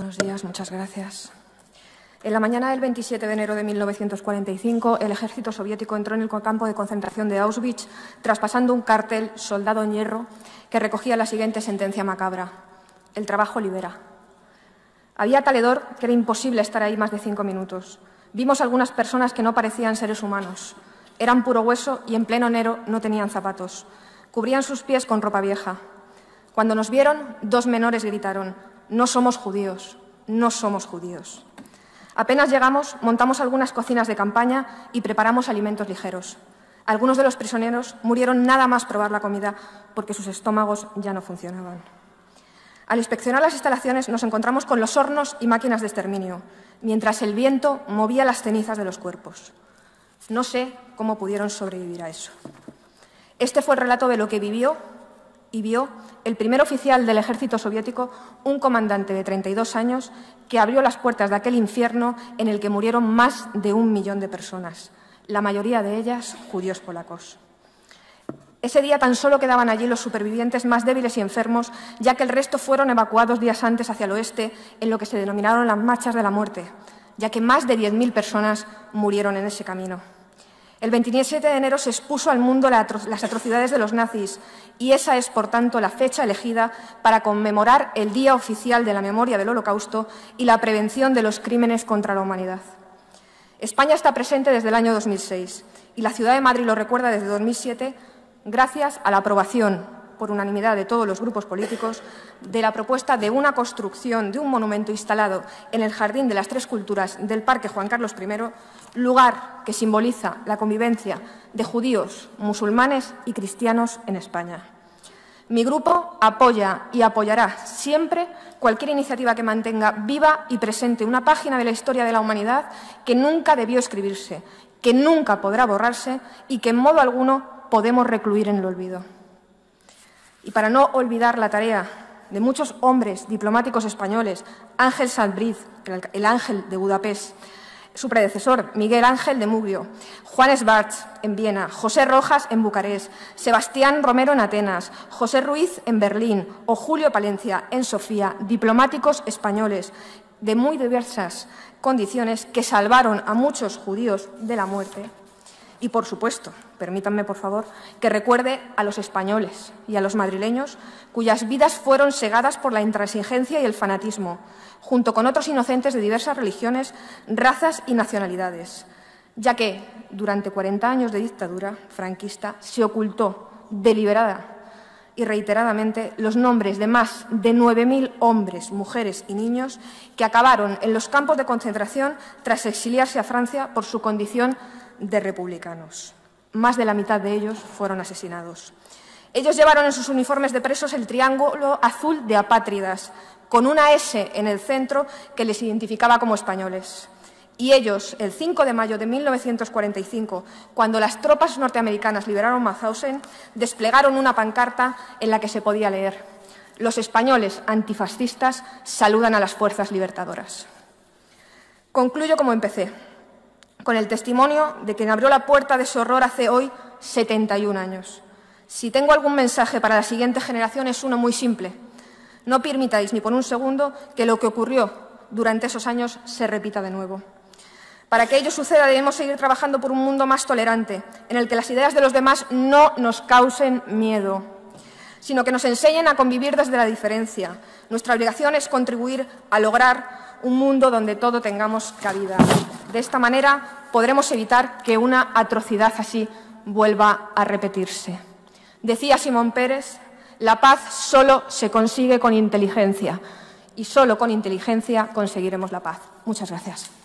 Buenos días, muchas gracias. En la mañana del 27 de enero de 1945, el ejército soviético entró en el campo de concentración de Auschwitz, traspasando un cartel soldado en hierro que recogía la siguiente sentencia macabra: el trabajo libera. Había tal hedor que era imposible estar ahí más de 5 minutos. Vimos algunas personas que no parecían seres humanos. Eran puro hueso y en pleno enero no tenían zapatos. Cubrían sus pies con ropa vieja. Cuando nos vieron, 2 menores gritaron: «No somos judíos, no somos judíos». Apenas llegamos, montamos algunas cocinas de campaña y preparamos alimentos ligeros. Algunos de los prisioneros murieron nada más probar la comida porque sus estómagos ya no funcionaban. Al inspeccionar las instalaciones nos encontramos con los hornos y máquinas de exterminio, mientras el viento movía las cenizas de los cuerpos. No sé cómo pudieron sobrevivir a eso. Este fue el relato de lo que vivió y vio el primer oficial del ejército soviético, un comandante de 32 años, que abrió las puertas de aquel infierno en el que murieron más de 1 millón de personas, la mayoría de ellas judíos polacos. Ese día tan solo quedaban allí los supervivientes más débiles y enfermos, ya que el resto fueron evacuados días antes hacia el oeste en lo que se denominaron las marchas de la muerte, ya que más de 10.000 personas murieron en ese camino. El 27 de enero se expuso al mundo las atrocidades de los nazis y esa es, por tanto, la fecha elegida para conmemorar el Día Oficial de la Memoria del Holocausto y la prevención de los crímenes contra la humanidad. España está presente desde el año 2006 y la Ciudad de Madrid lo recuerda desde 2007 gracias a la aprobación por unanimidad de todos los grupos políticos de la propuesta de una construcción de un monumento instalado en el Jardín de las Tres Culturas del Parque Juan Carlos I, lugar que simboliza la convivencia de judíos, musulmanes y cristianos en España. Mi grupo apoya y apoyará siempre cualquier iniciativa que mantenga viva y presente una página de la historia de la humanidad que nunca debió escribirse, que nunca podrá borrarse y que en modo alguno podemos recluir en el olvido. Y para no olvidar la tarea de muchos hombres diplomáticos españoles, Ángel Salbriz, el Ángel de Budapest, su predecesor, Miguel Ángel de Mugrio, Juan Schwartz en Viena, José Rojas en Bucarest, Sebastián Romero en Atenas, José Ruiz en Berlín o Julio Palencia en Sofía, diplomáticos españoles de muy diversas condiciones que salvaron a muchos judíos de la muerte. Y, por supuesto, permítanme, por favor, que recuerde a los españoles y a los madrileños cuyas vidas fueron segadas por la intransigencia y el fanatismo, junto con otros inocentes de diversas religiones, razas y nacionalidades, ya que durante 40 años de dictadura franquista se ocultó deliberada y reiteradamente los nombres de más de 9.000 hombres, mujeres y niños que acabaron en los campos de concentración tras exiliarse a Francia por su condición de republicanos. Más de la mitad de ellos fueron asesinados. Ellos llevaron en sus uniformes de presos el triángulo azul de apátridas, con una S en el centro que les identificaba como españoles. Y ellos, el 5 de mayo de 1945, cuando las tropas norteamericanas liberaron Mauthausen, desplegaron una pancarta en la que se podía leer: «Los españoles antifascistas saludan a las fuerzas libertadoras». Concluyo como empecé, con el testimonio de quien abrió la puerta de ese horror hace hoy 71 años. Si tengo algún mensaje para la siguiente generación es uno muy simple: no permitáis ni por un segundo que lo que ocurrió durante esos años se repita de nuevo. Para que ello suceda debemos seguir trabajando por un mundo más tolerante, en el que las ideas de los demás no nos causen miedo, sino que nos enseñen a convivir desde la diferencia. Nuestra obligación es contribuir a lograr un mundo donde todo tengamos cabida. De esta manera podremos evitar que una atrocidad así vuelva a repetirse. Decía Simón Pérez: la paz solo se consigue con inteligencia y solo con inteligencia conseguiremos la paz. Muchas gracias.